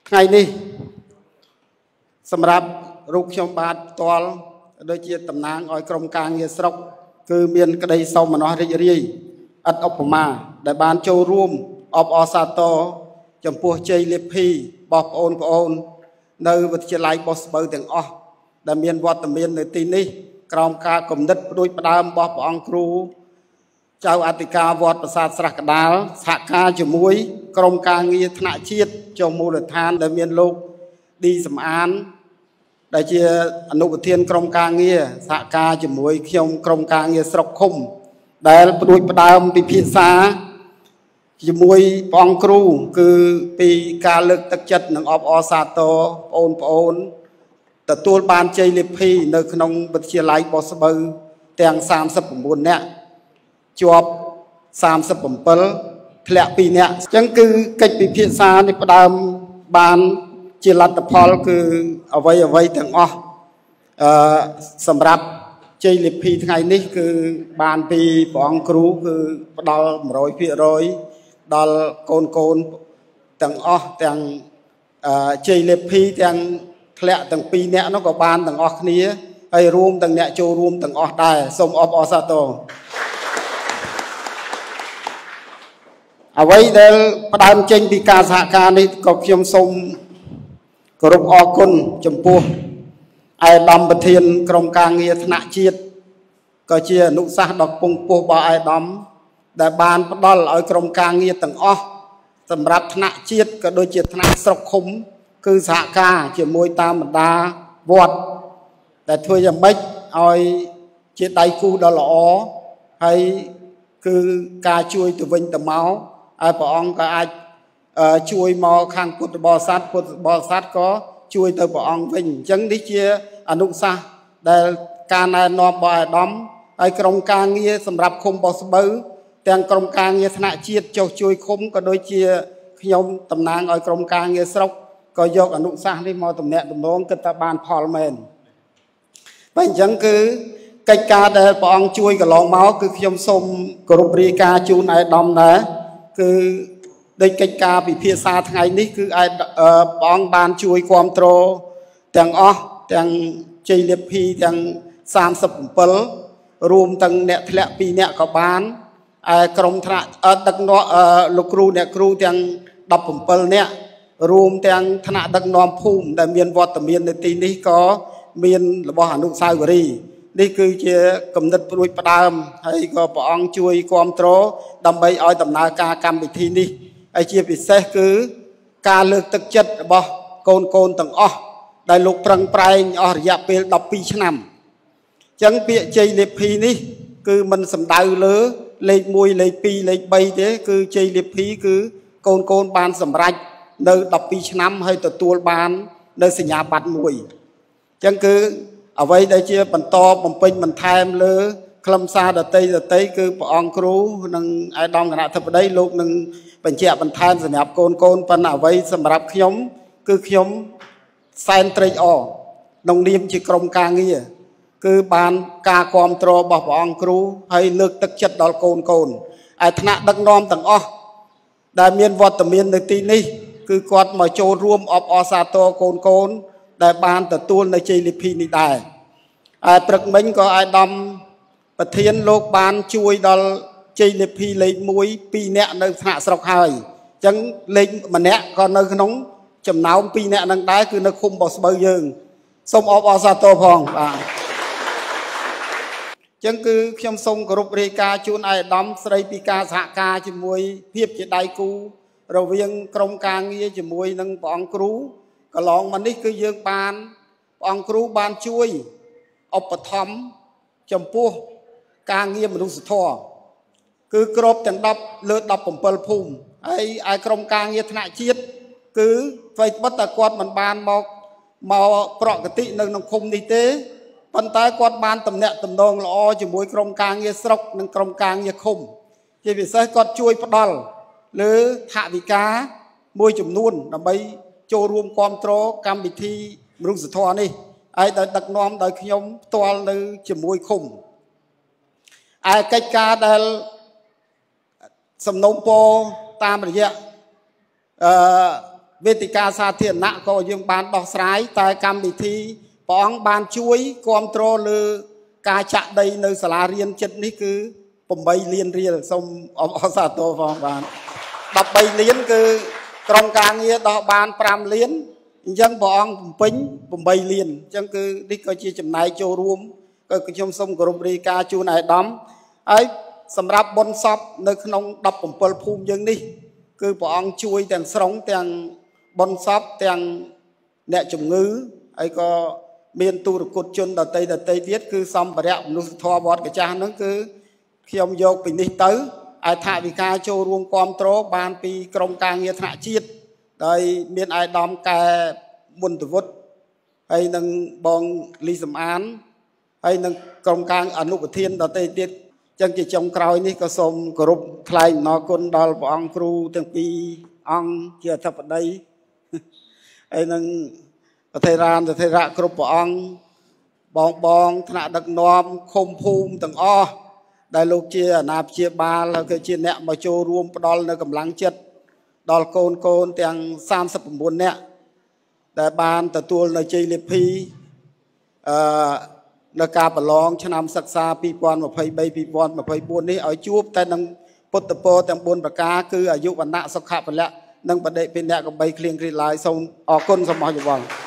ថ្ងៃនេះសម្រាប់រូបខ្ញុំបាទផ្ទាល់ដូចជាតំណាងឲ្យក្រុមការងារស្រុកគឺមានក្តីសោមនស្សរីករាយឥតឧបមាដែលបានចូលរួមអបអរសាទរចំពោះជ័យលាភីរបស់បងប្អូននៅវិទ្យាល័យបោះស្បូវទាំងអស់ដែលមានវត្តមាននៅទីនេះក្រោមការគំនិតផ្ដួចផ្ដើមរបស់ព្រះអង្គគ្រូចៅអធិការវត្តប្រាសាទស្រះកដាលសហការជាមួយក្រុមការងារថ្នាក់ជាតិចុះមូលដ្ឋានដែលមានលោកឌីសំអានដែលជាអនុប្រធានក្រុមការងារសហការជាមួយខ្ញុំក្រុមការងារស្រុកឃុំដែលផ្ដួចផ្ដើមពិភាក្សាជាមួយព្រះអង្គគ្រូគឺពីការលើកទឹកចិត្តនិងអបអរសាទរបងប្អូនទទួលបានជ័យលាភីនៅក្នុងវិទ្យាល័យបោះស្បូវទាំង39នាក់ជាប់37ធ្លាក់2នាក់អញ្ចឹងគឺកិច្ចពិភាក្សានេះផ្ដើមបានជាលទ្ធផលគឺអ្វីទាំងអស់សម្រាប់ជ័យលាភីថ្ងៃនេះគឺបានពីព្រះអង្គគ្រូគឺផ្ដល់ 100% ដល់កូនទាំងអស់ទាំងជ័យលាភីទាំងធ្លាក់ទាំង2នាក់នោះក៏បានទាំងអស់គ្នាហើយរួមទាំងអ្នកចូលរួមទាំងអស់ដែរសូមអបអរសាទរអ្វីដែលផ្ដើមចេញពីការសហការនេះក៏ខ្ញុំសូមគោរពអរគុណចំពោះឯកឧត្តមប្រធានក្រុមការងារថ្នាក់ជាតិក៏ជាអនុសាសន៍ដ៏ខ្ពង់ខ្ពស់របស់ឯកឧត្តមដែលបានផ្ដល់ឲ្យក្រុមការងារទាំងអស់សម្រាប់ថ្នាក់ជាតិក៏ដូចជាថ្នាក់ស្រុកឃុំគឺសហការជាមួយតាមបណ្ដាវត្តដែលធ្វើយ៉ាងម៉េចឲ្យជាដៃគូដ៏ល្អហើយគឺការជួយទៅវិញទៅមកឲ្យព្រះអង្គក៏អាចជួយមកខាងពុទ្ធបរិស័ទក៏ជួយទៅព្រះអង្គវិញអញ្ចឹងនេះជាអនុសាសន៍ដែលការណែនាំរបស់អាដាមហើយក្រុមការងារសម្រាប់ឃុំបោះស្បូវទាំងក្រុមការងារថ្នាក់ជាតិចុះជួយឃុំក៏ដូចជាខ្ញុំតំណាងឲ្យក្រុមការងារស្រុកក៏យកអនុសាសន៍នេះមកតំណាក់តំណងគិតថាបានផលមែនបើអញ្ចឹងគឺកិច្ចការដែលព្រះអង្គជួយកន្លងមកគឺខ្ញុំសូមគោរពរាយការណ៍ជូនអាយដាមដែរគឺដោយកិច្ចការពិភាក្សាថ្ងៃនេះគឺព្រះអង្គបានជួយគ្រប់គ្រងទាំងអស់ទាំងជ័យលាភីទាំង37រួមទាំងអ្នកធ្លាក់2នាក់ក៏បានក្រុមថ្នាក់ដឹកនាំលោកគ្រូអ្នកគ្រូទាំង17នាក់រួមទាំងថ្នាក់ដឹកនាំភូមិដែលមានវត្តមាននៅទីនេះក៏មានរបស់អនុស្សាវរីយ៍នេះគឺជាគំនិតព្រួយផ្ដើមហើយក៏ព្រះអង្គជួយគ្រប់គ្រងដើម្បីឲ្យដំណើរការកម្មវិធីនេះហើយជាពិសេសគឺការលើកទឹកចិត្តរបស់កូនទាំងអស់ដែលលោកប្រឹងប្រែងអស់រយៈពេល12ឆ្នាំអញ្ចឹងពាក្យជ័យលាភីនេះគឺមិនសំដៅលើលេខ1លេខ2លេខ3ទេគឺជ័យលាភីគឺកូនបានសម្រេចនៅ12ឆ្នាំហើយទទួលបាននៅសញ្ញាបត្រ1អញ្ចឹងគឺអ្វីដែលជាបន្តបំពេញបន្ថែមលើខ្លឹមសារដតីគឺព្រះអង្គគ្រូនិងឯកឧត្តមគណៈអធិបតីលោកនឹងបញ្ជាក់បន្ថែមសម្រាប់កូនប៉ុន្តែអ្វីសម្រាប់ខ្ញុំគឺខ្ញុំសែនត្រេកអរក្នុងនាមជាក្រុមការងារគឺបានការគ្រប់គ្រងរបស់ព្រះអង្គគ្រូហើយលើកទឹកចិត្តដល់កូនឯថ្នាក់ដឹកនាំទាំងអស់ដែលមានវត្តមាននៅទីនេះគឺគាត់មកចូលរួមអបអរសាទរកូនដែលបានទទួលនៅជ័យលាភីនេះដែរព្រឹកមិញក៏អាយដាមប្រធានលោកបានជួយដល់ជ័យលាភីលេខ1 2នាក់នៅថ្នាក់ស្រុកហើយអញ្ចឹងលេខ1នាក់ក៏នៅក្នុងចំណោម2នាក់នឹងដែរគឺនៅឃុំបោះស្បូវយើងសូមអបអរសាទរផងបាទអញ្ចឹងគឺខ្ញុំសូមគោរពរាយការណ៍ជូនអាយដាមស្ដីពីការសហការជាមួយភាពជាដៃគូរវាងក្រុមការងារជាមួយនឹងព្រះអង្គគ្រូកន្លងមកនេះគឺយើងបានព្រះអង្គគ្រូបានជួយឧបត្ថម្ភចំពោះការងារមនុស្សធម៌គឺគ្របទាំង10លើ17ភូមិហើយឯក្រុមការងារថ្នាក់ជាតិគឺអ្វីបិទតែគាត់មិនបានមកប្រកតិនៅក្នុងឃុំនេះទេប៉ុន្តែគាត់បានតំណាក់តំណងល្អជាមួយក្រុមការងារស្រុកនិងក្រុមការងារឃុំជាពិសេសគាត់ជួយផ្ដល់លើថវិកាមួយចំនួនដើម្បីចូលរួមគ្រប់គ្រងកម្មវិធីមនុស្សធម៌នេះហើយដោយដឹកនាំដោយខ្ញុំផ្ទាល់នៅជាមួយឃុំឯកិច្ចការដែលសំណូមពរតាមរយៈវេទិកាសាធារណៈក៏យើងបានដោះស្រាយតែកម្មវិធីព្រះអង្គបានជួយគ្រប់គ្រងលើការចាក់ដីនៅសាលារៀនចិត្តនេះគឺ8 លានរៀលសូមអបអរសាទរផងបាន13 លានគឺក្រុមការងារដោះបាន5 លានអញ្ចឹងព្រះអង្គបំពេញ8 លានអញ្ចឹងគឺនេះក៏ជាចំណែកចូលរួមក៏ខ្ញុំសូមគោរពរាយការណ៍ជូនអាយដាមហើយសម្រាប់បុណ្យសពនៅក្នុង17ភូមិយើងនេះគឺព្រះអង្គជួយទាំងស្រុងទាំងបុណ្យសពទាំងអ្នកជំងឺហើយក៏មានទូរគតជនដតីទៀតគឺសម្ភារៈមនុស្សធម៌វត្តកាចាស់ហ្នឹងគឺខ្ញុំយកពីនេះទៅឯថវិកាចូលរួមគ្រប់គ្រងបានពីក្រមការងារថ្នាក់ជាតិដោយមានអាយដាមកែមុនតវុឌ្ឍហើយនឹងបងលីសំអានហើយនឹងក្រមការអនុប្រធានដតីទៀតចឹងជាចុងក្រោយនេះក៏សូមគោរពថ្លែងអំណរគុណដល់ព្រះអង្គគ្រូទាំងពីរអង្គជាអធិបតីហើយនឹងប្រធារានប្រធារៈគ្រប់ព្រះអង្គបងថ្នាក់ដឹកនាំឃុំភូមិទាំងអស់ដែលលោកជាអាណាព្យាបាលហើយក៏ជាអ្នកមកចូលរួមផ្ដល់នៅកម្លាំងចិត្តដល់កូនទាំង39នាក់ដែលបានទទួលនៅជ័យលាភីនៅការប្រឡងឆ្នាំសិក្សា2023-2024នេះឲ្យជួបតែនឹងពុទ្ធពរទាំង4ប្រការគឺអាយុវណ្ណៈសុខៈពលៈនិងបដិភិនៈកំបីគ្លៀងគ្រីឡើយសូមអរគុណសូមអរយោ